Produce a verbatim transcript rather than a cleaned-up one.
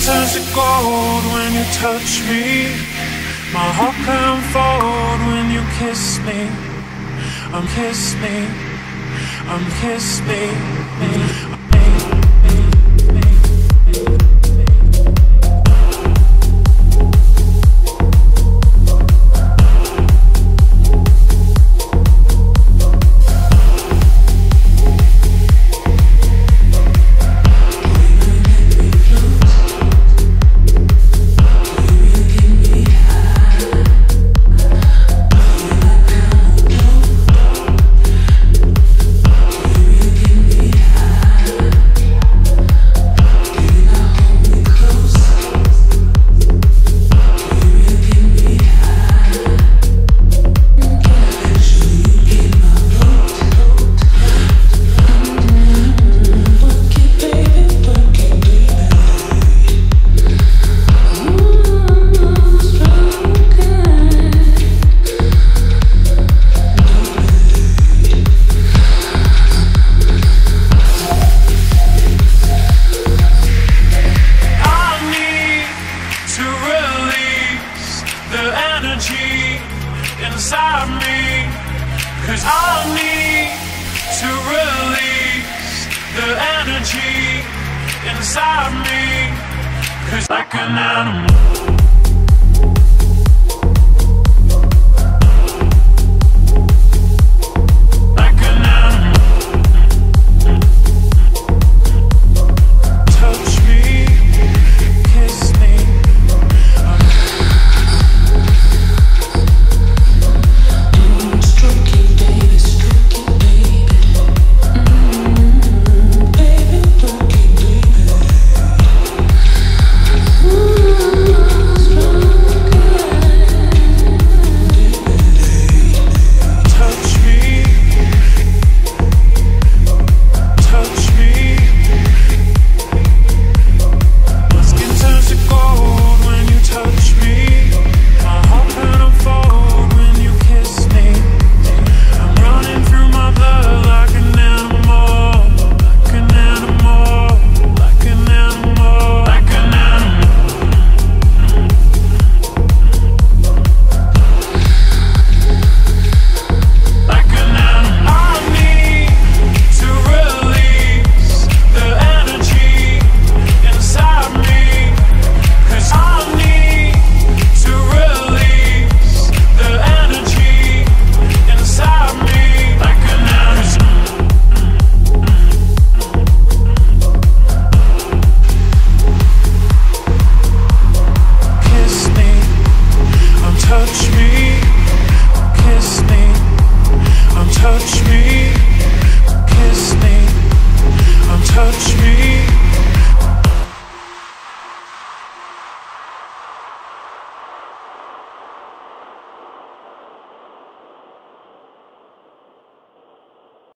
turns to gold when you touch me. My heart can fold when you kiss me. Um, kiss me. Um, kiss me. Inside me, 'cause I need to release the energy inside me, 'cause like an animal